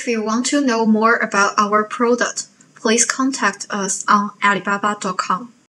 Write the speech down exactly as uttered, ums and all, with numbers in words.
If you want to know more about our product, please contact us on Alibaba dot com.